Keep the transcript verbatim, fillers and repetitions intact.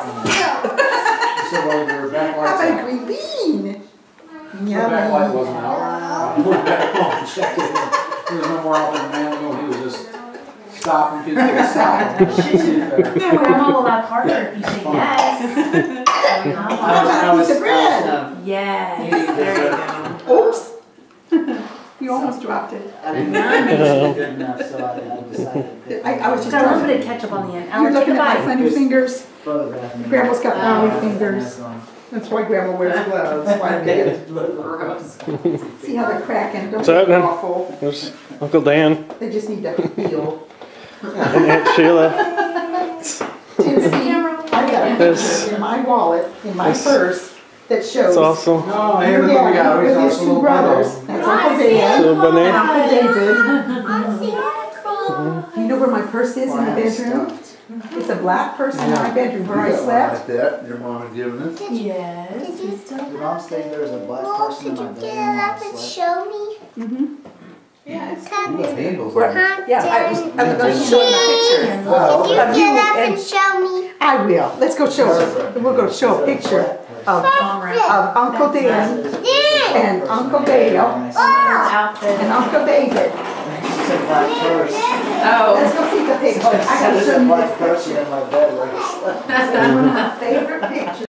So while your backlights How about a out. green bean? The backlight wasn't out. I went back home and checked it. There was no more out there man. No, he was just stopping people to stop. Grandma will allow Carter if you say yes. How about a piece of bread? Yes. There you go. Oops. You almost dropped it. I didn't think it was good enough, so I decided. that- I, I was just Got a little trying bit to. of ketchup on the end. You're I'll take looking a at my bite. funny fingers. Photograph me. Grandma's got Uh, funny fingers. That's why Grandma wears gloves. Why do you get- See how they're cracking? Don't What's that be then? awful. There's Uncle Dan They just need to heal. and Aunt Sheila. Tennessee, I got a This- picture in my wallet, in my this- purse, that shows. It's awesome. No, hey, Your look what we got. dad We with got his some two little brothers. brothers. That's Uncle Dan Little and banana. Uncle David. You know where my purse is in the bedroom? It's a black purse in my bedroom where I slept. Like that, your mom had given it. Yes. We still Did mom say there was a black Mom, person in could my you bedroom? get when I up and slept? show me? Mm-hmm. Yeah, it's Come You got handles Where- on it. Yeah, I was, I was going to Cheese. show you a picture. Oh, Could you Of you get up and- and show me? I will. Let's go show her. We'll go show a picture of, of Uncle Dan and Uncle Dale outfit. and Uncle David. She said black purse. Oh. Let's go see the picture. I She gotta said show you black this purse picture. in my bed. Like, It's one of my favorite pictures.